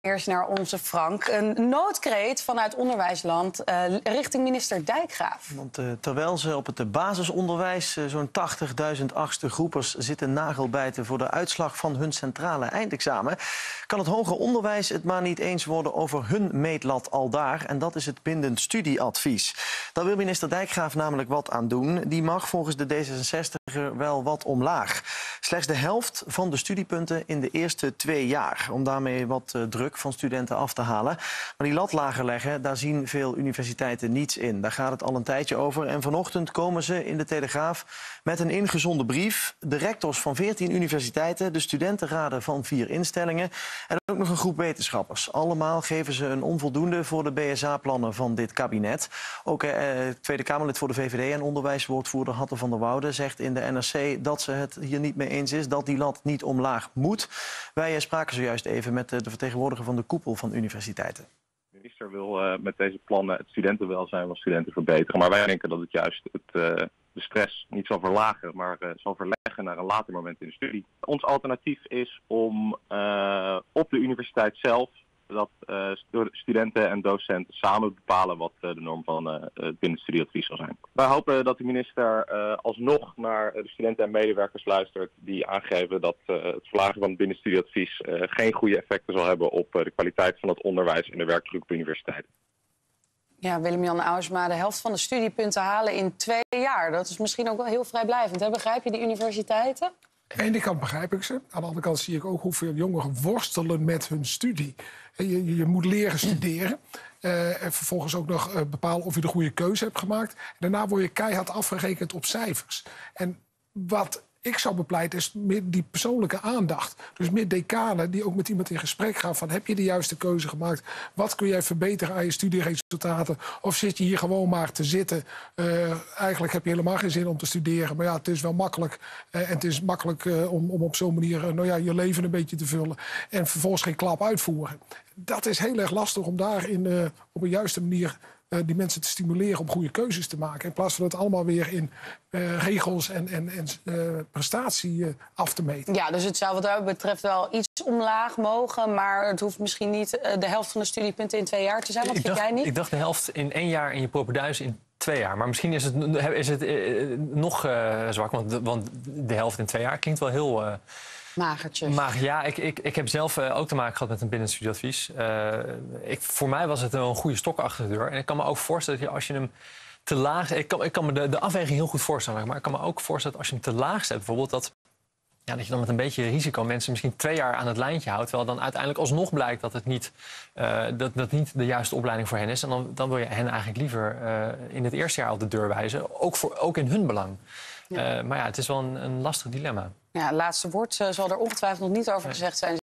Eerst naar onze Frank. Een noodkreet vanuit onderwijsland richting minister Dijkgraaf. Want terwijl ze op het basisonderwijs zo'n 80.000 achtste groepers zitten nagelbijten voor de uitslag van hun centrale eindexamen, kan het hoger onderwijs het maar niet eens worden over hun meetlat aldaar. En dat is het bindend studieadvies. Daar wil minister Dijkgraaf namelijk wat aan doen. Die mag volgens de D66er wel wat omlaag. Slechts de helft van de studiepunten in de eerste 2 jaar. Om daarmee wat druk van studenten af te halen. Maar die lat lager leggen, daar zien veel universiteiten niets in. Daar gaat het al een tijdje over. En vanochtend komen ze in de Telegraaf met een ingezonden brief. De rectors van 14 universiteiten, de studentenraden van 4 instellingen en ook nog een groep wetenschappers. Allemaal geven ze een onvoldoende voor de BSA-plannen van dit kabinet. Ook Tweede Kamerlid voor de VVD en onderwijswoordvoerder Hatte van der Woude zegt in de NRC dat ze het hier niet mee eens is, dat die lat niet omlaag moet. Wij spraken zojuist even met de vertegenwoordiger van de koepel van universiteiten. De minister wil met deze plannen het studentenwelzijn van studenten verbeteren. Maar wij denken dat het juist de stress niet zal verlagen, maar zal verleggen naar een later moment in de studie. Ons alternatief is om op de universiteit zelf dat studenten en docenten samen bepalen wat de norm van het binnenstudieadvies zal zijn. Wij hopen dat de minister alsnog naar de studenten en medewerkers luistert die aangeven dat het verlagen van het binnenstudieadvies geen goede effecten zal hebben op de kwaliteit van het onderwijs en de werkdruk op universiteiten. Ja, Willem-Jan Auwsma, de helft van de studiepunten halen in 2 jaar. Dat is misschien ook wel heel vrijblijvend. Hè? Begrijp je die universiteiten? Aan de ene kant begrijp ik ze. Aan de andere kant zie ik ook hoeveel jongeren worstelen met hun studie. Je moet leren studeren. En vervolgens ook nog bepalen of je de goede keuze hebt gemaakt. En daarna word je keihard afgerekend op cijfers. En wat ik zou bepleiten is meer die persoonlijke aandacht. Dus meer decanen die ook met iemand in gesprek gaan van heb je de juiste keuze gemaakt? Wat kun jij verbeteren aan je studieresultaten? Of zit je hier gewoon maar te zitten? Eigenlijk heb je helemaal geen zin om te studeren. Maar ja, het is wel makkelijk. En het is makkelijk om op zo'n manier je leven een beetje te vullen. En vervolgens geen klap uitvoeren. Dat is heel erg lastig om daarin op een juiste manier die mensen te stimuleren om goede keuzes te maken. In plaats van het allemaal weer in regels en prestatie af te meten. Ja, dus het zou wat dat betreft wel iets omlaag mogen, maar het hoeft misschien niet de helft van de studiepunten in 2 jaar te zijn. Wat vind jij niet? Ik dacht de helft in 1 jaar en je propenduis in 2 jaar. Maar misschien is het nog zwak, want de helft in 2 jaar klinkt wel heel magertjes. Ja, ik heb zelf ook te maken gehad met een binnenstudieadvies. Voor mij was het een goede stok achter de deur. En ik kan me ook voorstellen dat als je hem te laag... Ik kan me de afweging heel goed voorstellen. Maar ik kan me ook voorstellen dat als je hem te laag zet, bijvoorbeeld dat je dan met een beetje risico mensen misschien 2 jaar aan het lijntje houdt. Terwijl dan uiteindelijk alsnog blijkt dat het niet, dat niet de juiste opleiding voor hen is. En dan wil je hen eigenlijk liever in het eerste jaar op de deur wijzen. Ook in hun belang. Ja. Maar ja, het is wel een lastig dilemma. Ja, het laatste woord zal er ongetwijfeld nog niet over gezegd zijn.